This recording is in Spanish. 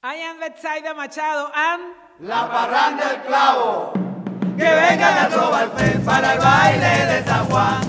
I am Betsaida Machado and La Parranda del Clavo. Que vengan a Robalfest para el baile de San Juan.